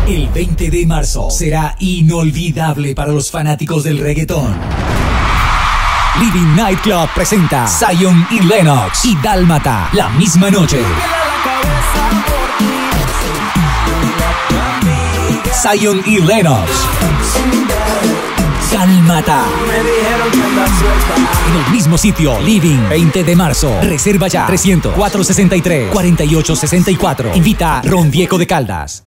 El 20 de marzo será inolvidable para los fanáticos del reggaetón. Living Nightclub presenta Zion y Lennox y Dálmata la misma noche. Zion y Lennox. Dálmata. En el mismo sitio, Living, 20 de marzo. Reserva ya. 300-463-4864. Invita Ron Viejo de Caldas.